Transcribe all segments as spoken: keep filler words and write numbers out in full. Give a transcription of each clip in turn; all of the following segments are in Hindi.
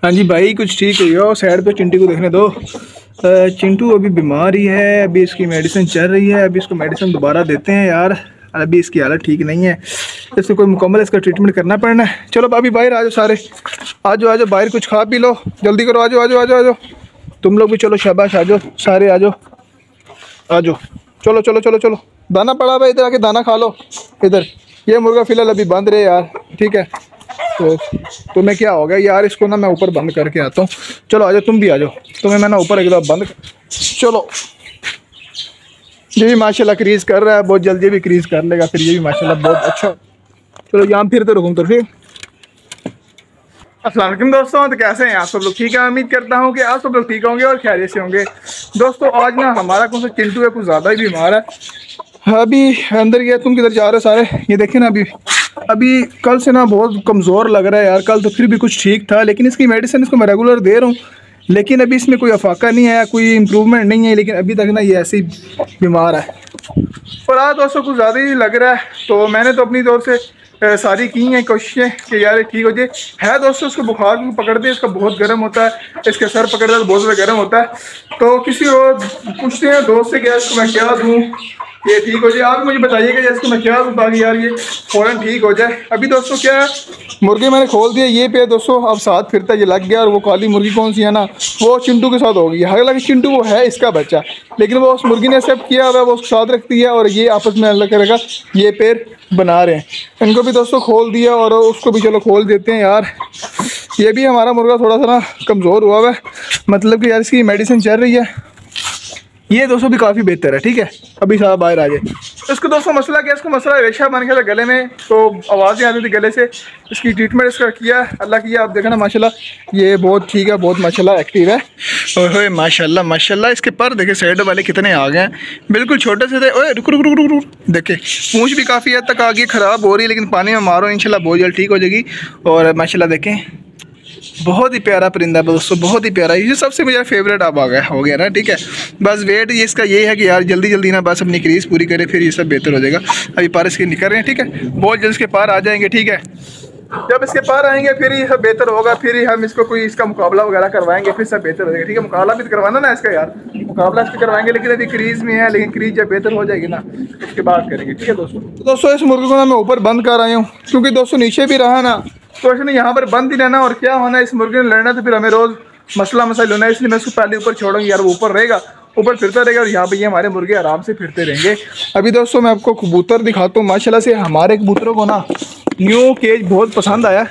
हाँ जी भाई, कुछ ठीक हुई हो? साइड पे चिंटू को देखने दो। अ, चिंटू अभी बीमार ही है, अभी इसकी मेडिसिन चल रही है। अभी इसको मेडिसिन दोबारा देते हैं यार, अभी इसकी हालत ठीक नहीं है। इसको कोई मुकम्मल इसका ट्रीटमेंट करना पड़ना है। चलो अभी बाहर आ जाओ सारे, आ जाओ आ जाओ बाहर, कुछ खा पी लो, जल्दी करो, आ जाओ आ जाओ आ जाओ आ जाओ। तुम लोग भी चलो, शाबाश, आ जाओ सारे, आ जाओ आ जाओ। चलो चलो चलो चलो, दाना पड़ा भाई, इधर आके दाना खा लो। इधर ये मुर्गा फिलहाल अभी बंद रहे यार, ठीक है। तो तुम्हें क्या हो गया यार? इसको ना मैं ऊपर बंद करके आता हूँ। चलो आ जाओ, तुम भी आ जाओ, तुम्हें मैं ना ऊपर एक दफ़ा बंद कर... चलो, ये भी माशाल्लाह क्रीज कर रहा है, बहुत जल्दी भी क्रीज कर लेगा फिर ये भी माशाल्लाह बहुत अच्छा। चलो यहाँ फिर तो रुकूँ तो फिर। अस्सलाम वालेकुम दोस्तों, तो कैसे हैं आप सब लोग? ठीक है, उम्मीद करता हूँ कि आप सब लोग ठीक होंगे और खैरियत से होंगे। दोस्तों आज ना हमारा कौन सा चिंटू है, कुछ ज़्यादा ही बीमार है। अभी अंदर गया, तुम किधर जा रहे हो सारे? ये देखें ना, अभी अभी कल से ना बहुत कमज़ोर लग रहा है यार। कल तो फिर भी कुछ ठीक था, लेकिन इसकी मेडिसिन इसको मैं रेगुलर दे रहा हूँ, लेकिन अभी इसमें कोई अफाका नहीं आया, कोई इम्प्रूवमेंट नहीं है। लेकिन अभी तक ना ये ऐसे ही बीमार है और आज दोस्तों कुछ ज़्यादा ही लग रहा है। तो मैंने तो अपनी तौर से सारी की हैं कोशिशें कि यार ठीक हो जाए। है दोस्तों, उसको बुखार को पकड़ते हैं, इसका बहुत गर्म होता है, इसके सर पकड़ता है तो बहुत ज़्यादा गर्म होता है। तो किसी और पूछते हैं दोस्त से, क्या इसको मैं क्या दूँ ये ठीक हो जाए? आप मुझे बताइएगा इसको मैं क्या दूँ ताकि यार ये फ़ौरन ठीक हो जाए। अभी दोस्तों क्या है, मुर्गे मैंने खोल दिए ये पे दोस्तों, अब साथ फिरता ये लग गया। और वो काली मुर्गी कौन सी है ना, वो चिंटू के साथ हो गई। हालांकि चिंटू वो है इसका बच्चा, लेकिन वो उस मुर्गी ने एक्सेप्ट किया हुआ है, वो उसके साथ रखती है और ये आपस में अल्लाह करेगा ये पैर बना रहे हैं। इनको भी दोस्तों खोल दिया और उसको भी चलो खोल देते हैं यार। ये भी हमारा मुर्गा थोड़ा सा ना कमज़ोर हुआ हुआ है, मतलब कि यार इसकी मेडिसिन चल रही है। ये दोस्तों भी काफ़ी बेहतर है, ठीक है। अभी साहब बाहर आ जाए। इसको दोस्तों मसला क्या, इसको मसला रेशा बन गया था गले में, तो आवाज़ें आती थी गले से। इसकी ट्रीटमेंट इसका किया, अल्लाह किया। आप देखा ना माशाल्लाह ये बहुत ठीक है, बहुत माशाल्लाह एक्टिव है। ओए माशाल्लाह माशाल्लाह, इसके पर देखे साइड वाले कितने आ गए हैं, बिल्कुल छोटे से थे। ओए रुक रुक रुक रुक रुक, देखे पूँछ भी काफ़ी हद तक आ गई, ख़राब हो रही है, लेकिन पानी में मारो इंशाल्लाह बहुत जल्द ठीक हो जाएगी। और माशाल्लाह देखें बहुत ही प्यारा परिंदा है दोस्तों, बहुत ही प्यारा। ये सबसे मेरा फेवरेट अब आ गया हो गया ना, ठीक है। बस वेट ये इसका ये है कि यार जल्दी जल्दी ना बस अपनी क्रीज पूरी करे, फिर ये सब बेहतर हो जाएगा। अभी पार इसके निकल रहे हैं, ठीक है, बहुत जल्द इसके पार आ जाएंगे, ठीक है। जब इसके पार आएंगे फिर ये सब बेहतर होगा, फिर ही हम इसको कोई इसका मुकाबला वगैरह करवाएंगे, फिर सब बेहतर हो जाएगा, ठीक है। मुकाबला भी तो करवाना ना इसका यार, मुकाबला इसका करवाएंगे, लेकिन अभी क्रीज में है। लेकिन क्रीज जब बेहतर हो जाएगी ना उसके बाद करेंगे, ठीक है दोस्तों। तो दोस्तों इस मुर्गे को ना मैं ऊपर बंद कर आया हूँ, क्योंकि दोस्तों नीचे भी रहा ना तो इसने यहाँ पर बंद ही रहना, और क्या होना इस मुर्गे ने लड़ना, तो फिर हमें रोज़ मसला मसाइल होना है। इसलिए मैं उसको पहले ऊपर छोड़ूंगी यार, वो ऊपर रहेगा, ऊपर फिरता रहेगा और यहाँ पे ये हमारे मुर्गे आराम से फिरते रहेंगे। अभी दोस्तों मैं आपको कबूतर दिखाता हूँ। माशाल्लाह से हमारे कबूतरों को ना न्यू केज बहुत पसंद आया,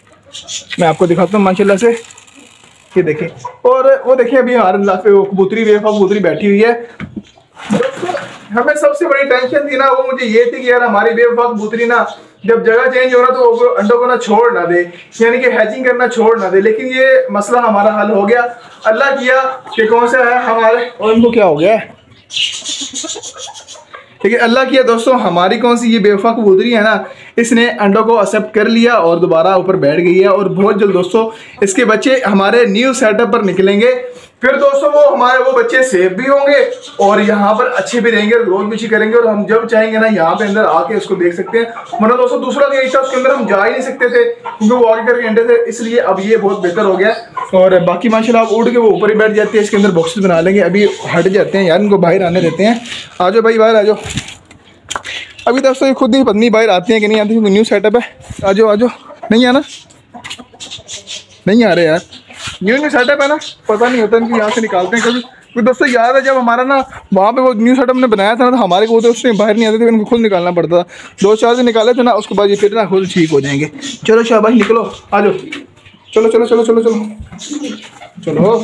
मैं आपको दिखाता हूँ माशाल्लाह से। ये देखें, और वो देखिए अभी हमारे वो कबूतरी बेवफा कबूतरी बैठी हुई है। हमें सबसे बड़ी टेंशन थी ना वो मुझे ये थी कि यार हमारी बेवफा कबूतरी ना जब जगह चेंज हो रहा तो वो अंडों को ना छोड़ ना दे, यानी कि हैचिंग करना छोड़ ना दे। लेकिन ये मसला हमारा हल हो गया, अल्लाह किया कि कौन सा है हमारे, और इनको क्या हो गया है, लेकिन अल्लाह किया दोस्तों हमारी कौन सी ये बेवफा कबूतरी है ना, इसने अंडों को एक्सेप्ट कर लिया और दोबारा ऊपर बैठ गई है। और बहुत जल्द दोस्तों इसके बच्चे हमारे न्यू सेटअप पर निकलेंगे। फिर दोस्तों वो हमारे वो बच्चे सेफ भी होंगे और यहाँ पर अच्छे भी रहेंगे और ग्रोथ भी अच्छी करेंगे। और हम जब चाहेंगे ना यहाँ पे अंदर आके उसको देख सकते हैं। मतलब दोस्तों दूसरा तो यही था, उसके अंदर हम जा ही नहीं सकते थे क्योंकि वो आगे करके अंडे थे, इसलिए अब ये बहुत बेहतर हो गया। और बाकी माशाल्लाह आप उड़ के वो ऊपर ही बैठ जाते हैं, इसके अंदर बॉक्सेस बना लेंगे। अभी हट जाते हैं यार, इनको बाहर आने देते हैं। आ जाओ भाई बाहर आ जाओ। अभी दोस्तों ये खुद ही पत्नी बाहर आती हैं कि नहीं आती, क्योंकि न्यू सेटअप है। आ जाओ आ जाओ, नहीं आना, नहीं आ रहे यार, न्यू न्यू सेटअप है ना, पता नहीं होता इनकी यहाँ से निकालते हैं कभी। तो दोस्तों याद है जब हमारा ना वहाँ पे वो न्यू सेटअप ने बनाया था ना, तो हमारे को उससे बाहर नहीं आते थे, इनको खुद निकालना पड़ता था। दो चार दिन निकाले थे ना, उसके बाद ये फिर ना खुद ठीक हो जाएंगे। चलो शाबाश निकलो, आ जाओ, चलो चलो चलो चलो चलो चलो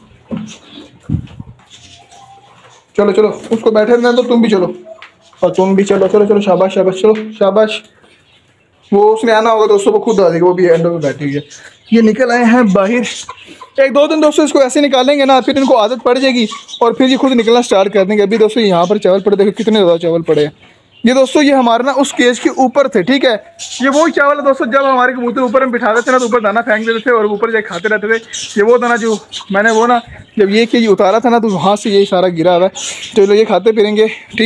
चलो चलो, उसको बैठे रहना तो तुम भी चलो, और तुम भी चलो, चलो चलो शाबाश शाबाश, चलो शाबाश। वो उसने आना होगा दोस्तों, वो खुद आ जाएगी, वो भी एंडो में बैठी हुई है। ये निकल आए हैं बाहर, एक दो दिन दोस्तों इसको ऐसे निकालेंगे ना, फिर इनको आदत पड़ जाएगी और फिर ये खुद निकलना स्टार्ट कर देंगे। अभी दोस्तों यहाँ पर चावल पड़े, देखो कितने ज़्यादा चावल पड़े हैं। ये दोस्तों ये हमारे ना उस केज के ऊपर थे, ठीक है। ये वही चावल है दोस्तों, जब हमारे कबूतर ऊपर हम बिठाते थे ना तो ऊपर दाना फेंक देते थे और ऊपर जाके खाते रहते थे। ये वो दाना जो मैंने वो ना जब ये केज उतारा था ना तो वहाँ से ये सारा गिरा हुआ है। चलो ये खाते फिरेंगे, ठीक है।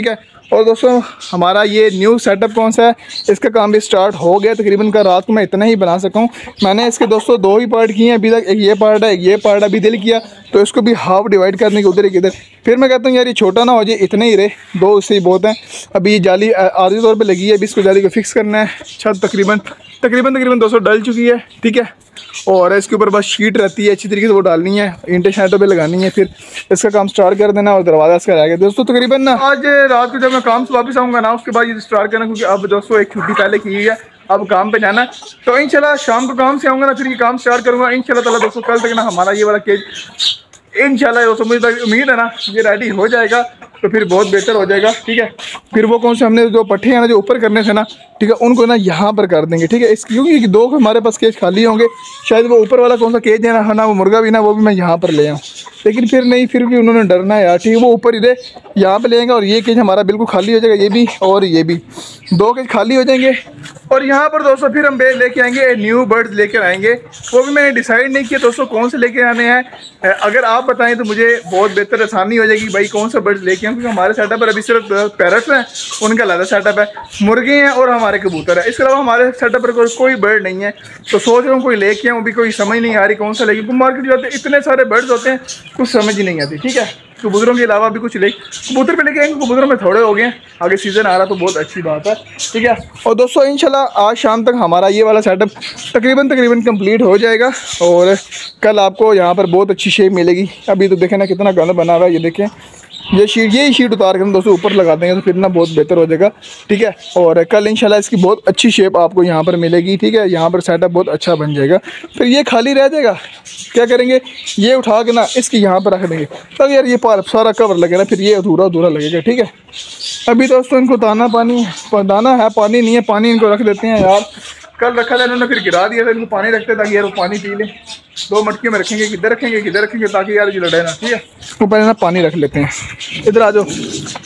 और दोस्तों हमारा ये न्यू सेटअप कौन सा है, इसका काम भी स्टार्ट हो गया तकरीबन। का रात को मैं इतना ही बना सका हूँ। मैंने इसके दोस्तों दो ही पार्ट किए हैं अभी तक, एक ये पार्ट है एक ये पार्ट। अभी दिल किया तो इसको भी हाफ डिवाइड करने के, उधर एक इधर। फिर मैं कहता हूँ यार ये छोटा ना हो जाए, इतने ही रहे, दो इससे ही बहुत हैं। अभी ये जाली आधी तौर पर लगी है, अभी इसको जाली को फिक्स करना है। छत तकरीबन तकरीबन तकरीबन दोस्तों डल चुकी है, ठीक है। और इसके ऊपर बस शीट रहती है अच्छी तरीके से, वो डालनी है, ईंटें शाइटों पे लगानी है, फिर इसका काम स्टार्ट कर देना और दरवाजा इसका रह गया दोस्तों। तकरीबन ना आज रात को जब मैं काम से वापस आऊँगा ना, उसके बाद ये स्टार्ट करना, क्योंकि अब दोस्तों एक छुट्टी पहले की हुई है, अब काम पे जाना। तो इंशाल्लाह शाम को काम से आऊँगा ना, फिर ये काम स्टार्ट करूँगा इंशाल्लाह ताला दोस्तों। कल तक ना हमारा ये वाला केज इंशाल्लाह दोस्तों, मुझे उम्मीद है ना ये रेडी हो जाएगा, तो फिर बहुत बेहतर हो जाएगा, ठीक है। फिर वो कौन से हमने जो पट्टे हैं ना जो ऊपर करने थे ना, ठीक है, उनको ना यहाँ पर कर देंगे, ठीक है। इस क्योंकि दो हमारे पास केज खाली होंगे, शायद वो ऊपर वाला कौन सा केज है ना, ना वो मुर्गा भी ना, वो भी मैं यहाँ पर ले आऊँ। लेकिन फिर नहीं, फिर भी उन्होंने डरना है यार, ठीक है। वो ऊपर इधर यहाँ पर ले आएंगे और ये केज हमारा बिल्कुल खाली हो जाएगा, ये भी और ये भी, दो केज खाली हो जाएंगे। और यहाँ पर दोस्तों फिर हम बेल लेके आएंगे, न्यू बर्ड्स लेकर आएंगे। वो भी मैंने डिसाइड नहीं किया दोस्तों कौन से लेके आने हैं। अगर आप बताएं तो मुझे बहुत बेहतर आसानी हो जाएगी भाई कौन सा बर्ड्स लेके आऊँ, क्योंकि हमारे सेटअप पर अभी सिर्फ पैरट्स हैं, उनका अलग सेटअप है, मुर्गे हैं और हमारे कबूतर है। इसके अलावा हमारे सेटअप पर कोई कोई बर्ड नहीं है। तो सोच रहा हूँ कोई लेके आऊँ, भी कोई समझ नहीं आ रही कौन सा लेके। मार्केट जाते इतने सारे बर्ड्स होते हैं, कुछ समझ ही नहीं आती, ठीक है। कबूतरों के अलावा भी कुछ ले कबूतर पे लेके आएंगे, कबूतरों में थोड़े हो गए हैं, आगे सीज़न आ रहा तो बहुत अच्छी बात है, ठीक है। और दोस्तों इंशाल्लाह आज शाम तक हमारा ये वाला सेटअप तकरीबन तकरीबन कंप्लीट हो जाएगा और कल आपको यहाँ पर बहुत अच्छी शेप मिलेगी। अभी तो देखें ना कितना गंद बना हुआ है, ये देखें, ये शीट यही शीट उतार कर हम दोस्तों ऊपर लगा देंगे तो फिर ना बहुत बेहतर हो जाएगा, ठीक है। और कल इंशाल्लाह इसकी बहुत अच्छी शेप आपको यहाँ पर मिलेगी, ठीक है। यहाँ पर सेटअप बहुत अच्छा बन जाएगा। फिर ये खाली रह जाएगा, क्या करेंगे, ये उठा के ना इसकी यहाँ पर रख देंगे, तब यार ये पार सारा कवर लगे ना, फिर ये अधूरा अधूरा लगेगा, ठीक है। अभी दोस्तों इनको दाना पानी दाना है, पानी नहीं है, पानी इनको रख देते हैं यार। कल रखा था इन्होंने, फिर गिरा दिया था, इनको पानी रखते ताकि यार वो पानी पी लें। दो मटके में रखेंगे, किधर रखेंगे किधर रखेंगे ताकि यार ये लड़े ना, ठीक है। तो पहले ना पानी रख लेते हैं, इधर आ जाओ,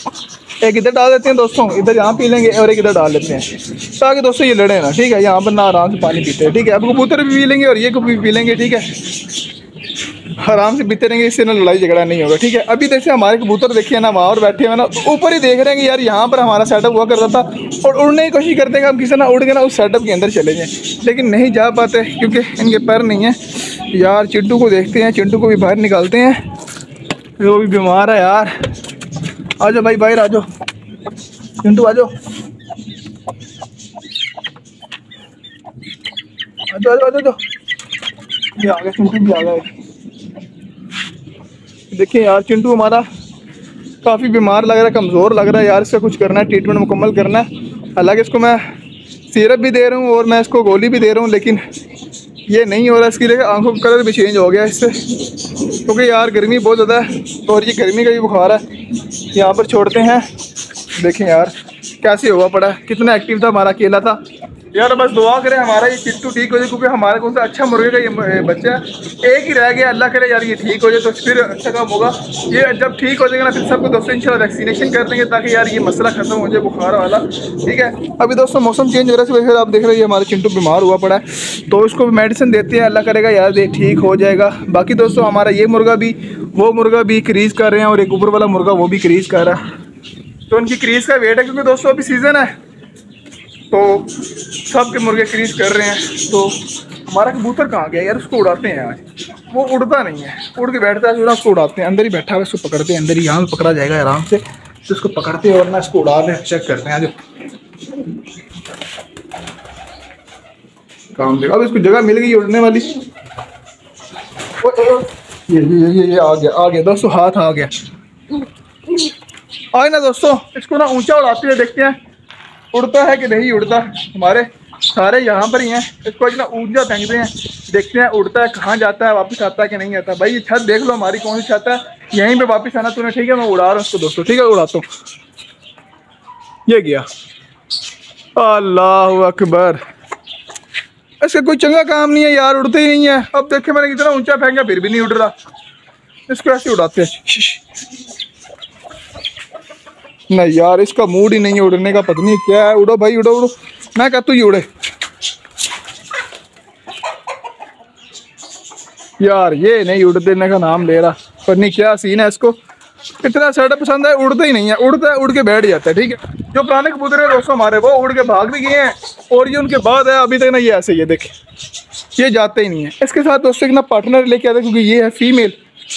एक इधर डाल देते हैं दोस्तों, इधर यहाँ पी लेंगे और एक इधर डाल लेते हैं ताकि दोस्तों ये लड़े ना, ठीक है। यहाँ पर ना आराम से पानी पीते हैं, ठीक है। अब कबूतर भी पी लेंगे और ये को भी पी लेंगे, ठीक है। आराम से पीते रहेंगे, इससे ना लड़ाई झगड़ा नहीं होगा, ठीक है। अभी जैसे हमारे कबूतर देखिए ना वहाँ और बैठे हुए ना, तो ऊपर ही देख रहे हैं कि यार यहाँ पर हमारा सेटअप हुआ करता था, और उड़ने की कोशिश करते हैं कि हम किसी ना उड़ के ना उस सेटअप के अंदर चले जाएं, लेकिन नहीं जा पाते क्योंकि इनके पैर नहीं है यार। चिंटू को देखते हैं, चिंटू को भी बाहर निकालते हैं, वो भी बीमार है यार। आ जाओ भाई, बाहर आ जाओ, चिंटू आ जाओ, आ जाओ आ जाओ, ये आ गया, चिंटू भी आ गया। देखिए यार चिंटू हमारा काफ़ी बीमार लग रहा है, कमज़ोर लग रहा है यार। इसका कुछ करना है, ट्रीटमेंट मुकम्मल करना है। हालांकि इसको मैं सिरप भी दे रहा हूँ और मैं इसको गोली भी दे रहा हूँ, लेकिन ये नहीं हो रहा। इसकी देखिए आंखों का कलर भी चेंज हो गया इससे, क्योंकि तो यार गर्मी बहुत ज़्यादा है और ये गर्मी का भी बुखार है। यहाँ पर छोड़ते हैं, देखें यार कैसे हुआ पड़ा है, कितना एक्टिव था, हमारा अकेला था यार। बस दुआ करें हमारा ये चिट्टू ठीक हो जाए, क्योंकि हमारे कौन सा अच्छा मुर्गे का ये बच्चा है, एक ही रह गया। अल्लाह करे यार ये ठीक हो जाए तो फिर अच्छा काम होगा। ये जब ठीक हो जाएगा ना, फिर सबको दोस्तों इंशाल्लाह वैक्सीनेशन कर देंगे ताकि यार ये मसला खत्म हो जाए बुखार वाला, ठीक है। अभी दोस्तों मौसम चेंज हो रहा है, इस वजह से आप देख रहे हैं हमारा चिंटू बीमार हुआ पड़ा है, तो इसको मेडिसिन देते हैं, अल्लाह करेगा यार ये ठीक हो जाएगा। बाकी दोस्तों हमारा ये मुर्गा भी वो मुर्गा भी क्रीज़ कर रहे हैं और एक ऊपर वाला मुर्गा वो भी क्रीज़ कर रहा है, तो उनकी क्रीज़ का वेट है, क्योंकि दोस्तों अभी सीज़न है तो सब के मुर्गे क्रीज कर रहे हैं। तो हमारा कबूतर कहाँ गया यार, उसको उड़ाते हैं आज, वो उड़ता नहीं है, उड़ के बैठता है, उसको उड़ाते हैं। अंदर ही बैठा हुआ, इसको पकड़ते हैं, अंदर ही यहाँ पकड़ा जाएगा आराम से, तो इसको पकड़ते हैं और ना इसको उड़ा दें, चेक करते हैं। आज काम देखो, अब इसको जगह मिल गई उड़ने वाली। ओ, ओ, ये ये ये ये आ गया आ गया दोस्तों, हाथ आ गया। आए ना दोस्तों, इसको ना ऊंचा उड़ाते हैं, देखते हैं उड़ता है कि नहीं उड़ता। हमारे सारे यहाँ पर ही हैं, इसको इतना ऊंचा फेंकते हैं, देखते हैं उड़ता है, कहाँ जाता है, वापस आता है कि नहीं आता। भाई ये छत देख लो हमारी कौन सी छत है, यहीं पे वापस आना तूने, ठीक है। मैं उड़ा रहा हूँ उसको दोस्तों, ठीक है, उड़ाता हूँ। ये गया, अल्लाह अकबर। इसका कोई चंगा काम नहीं है यार, उड़ते ही नहीं है। अब देखे मैंने कितना ऊंचा फेंका फिर भी नहीं उड़ रहा, इसको ऐसे उड़ाते हैं। नहीं यार इसका मूड ही नहीं है उड़ने का, पता नहीं क्या है। उड़ो भाई, उड़ो उड़ो, मैं कहता हूँ ये उड़े यार, ये नहीं उड़ देने का नाम ले रहा, पर नहीं क्या सीन है इसको। इतना सेटअप पसंद है, उड़ता ही नहीं है, उड़ता है उड़ के बैठ जाता है। ठीक है, जो पुराने कबूतर है दोस्तों हमारे वो उड़ के भाग भी गए हैं, और ये उनके बाद है अभी तक ना ये ऐसे ही है, देखें ये जाते ही नहीं है। इसके साथ दोस्तों एक ना पार्टनर लेके आते हैं, क्योंकि ये है फीमेल,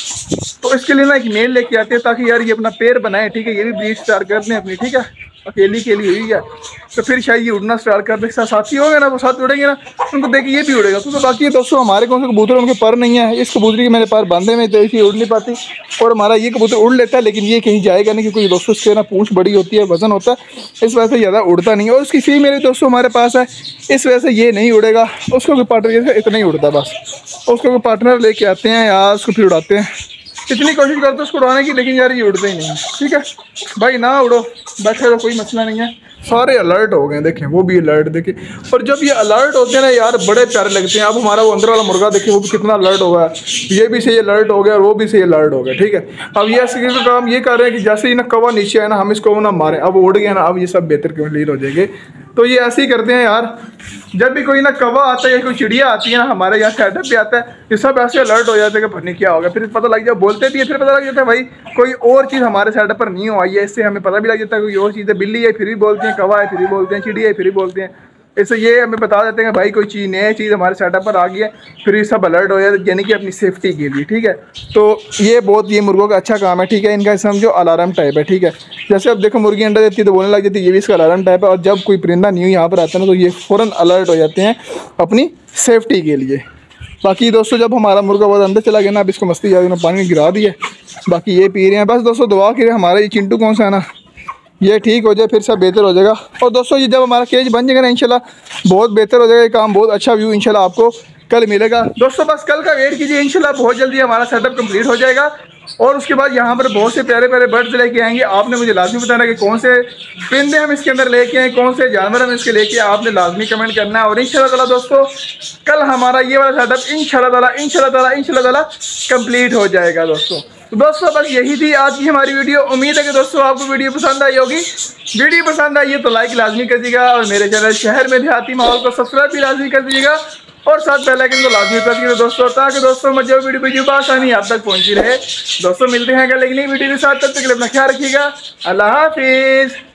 तो इसके लिए ना एक मेल लेके आते हैं ताकि यार ये अपना पेड़ बनाए। ठीक है, ये भी ब्रीड स्टार्ट कर दें अपनी। ठीक है, अकेली के लिए हुई है तो फिर शायद ये उड़ना स्टार्ट कर दे। साथी होंगे ना वो साथ उड़ेंगे ना, उनको देख के ये भी उड़ेगा। तो, तो बाकी दोस्तों हमारे कौन से कबूतर उनके पर नहीं है, इस कबूतरी के मेरे पर बांधे में तो इसी उड़ नहीं पाती, और हमारा ये कबूतर उड़ लेता है लेकिन ये कहीं जाएगा नहीं, क्योंकि दोस्तों इसके ना पूंछ बड़ी होती है, वजन होता है, इस वजह से ज़्यादा उड़ता नहीं है। और उसकी फीमेल दोस्तों हमारे पास है, इस वजह से ये नहीं उड़ेगा। उसको कोई पार्टनर इतना ही उड़ता बस, उसको कोई पार्टनर लेके आते हैं या उसको फिर उड़ाते हैं। इतनी कोशिश करते हैं उसको उड़ाने की, लेकिन यार ये उड़ते ही नहीं है। ठीक है भाई, ना उड़ो, बैठे रहो, कोई मसला नहीं है। सारे अलर्ट हो गए, देखें वो भी अलर्ट देखें। और जब ये अलर्ट होते हैं ना यार बड़े प्यारे लगते हैं। अब हमारा वो अंदर वाला मुर्गा देखें वो भी कितना अलर्ट हो गया, ये भी सही अलर्ट हो गया और वो भी सही अलर्ट हो गया। ठीक है, अब ये का काम ये कर रहे हैं कि जैसे ही ना कौवा नीचे आए ना हम इसको ना मारें, अब उड़ गया ना, अब ये सब बेहतर क्लियर हो जाएंगे। तो ये ऐसे ही करते हैं यार, जब भी कोई ना कौवा आता है या कोई चिड़िया आती है ना हमारे यहाँ सेटअप पे आता है, ये सब ऐसे अलर्ट हो जाते हैं कि पता नहीं क्या होगा। फिर पता लग जाए, बोलते भी है, फिर पता लग जाता है भाई कोई और चीज़ हमारे सेटअप पर नहीं आई है। इससे हमें पता भी लग जाता है कोई और चीज़ है, बिल्ली है फिर भी बोलते हैं, कौवा है फिर भी बोलते हैं, चिड़िया है फिर भी बोलते हैं। इससे ये हमें बता देते हैं कि भाई कोई चीज़ नई चीज़ हमारे सेटअप पर आ गई है, फिर ये सब अलर्ट हो जाए, यानी कि अपनी सेफ्टी के लिए। ठीक है, तो ये बहुत ये मुर्गों का अच्छा काम है। ठीक है, इनका समझो अलार्म टाइप है। ठीक है, जैसे अब देखो मुर्गी अंडा देती है तो बोलने लग जाती है, ये भी इसका अलार्म टाइप है। और जब कोई परिंदा न्यू यहाँ पर आता है ना तो ये फ़ौरन अलर्ट हो जाते हैं अपनी सेफ्टी के लिए। बाकी दोस्तों जब हमारा मुर्गा बहुत अंदर चला गया ना, अब इसको मस्ती ज़्यादा पानी गिरा दिया, बाकी ये पी रहे हैं। बस दोस्तों दुआ करें हमारा ये चिंटू कौन सा है ना ये ठीक हो जाए, फिर सब बेहतर हो जाएगा। और दोस्तों ये जब हमारा केज बन जाएगा ना इंशाल्लाह बहुत बेहतर हो जाएगा, ये काम बहुत अच्छा व्यू इंशाल्लाह आपको कल मिलेगा। दोस्तों बस कल का वेट कीजिए, इंशाल्लाह बहुत जल्दी हमारा सेटअप कंप्लीट हो जाएगा। और उसके बाद यहाँ पर बहुत से प्यारे प्यारे बर्ड्स लेके आएंगे। आपने मुझे लाजमी बताना कि कौन से परिंदे हम इसके अंदर लेके आए, कौन से जानवर हम इसके लेके आए, आपने लाजमी कमेंट करना है। और इंशाल्लाह ताला दोस्तों कल हमारा ये वाला सेटअप इंशाल्लाह ताला इंशाल्लाह ताला इंशाल्लाह ताला कंप्लीट हो जाएगा। दोस्तों तो दोस्तों बस यही थी आज की हमारी वीडियो। उम्मीद है कि दोस्तों आपको वीडियो पसंद आई होगी। वीडियो पसंद आई है तो लाइक लाजमी कर दीजिएगा, और मेरे चैनल शहर में देहाती माहौल को सब्सक्राइब भी लाजमी कर दीजिएगा, और साथ बेल आइकन को लाजमी प्रेस कीजिए दोस्तों, ताकि दोस्तों मैं जो वीडियो वीडियो आसानी आप तक पहुंची रहे। दोस्तों मिलते हैं अगले नई वीडियो के साथ, तब तक के लिए अपना ख्याल रखिएगा। अल्लाह हाफिज़।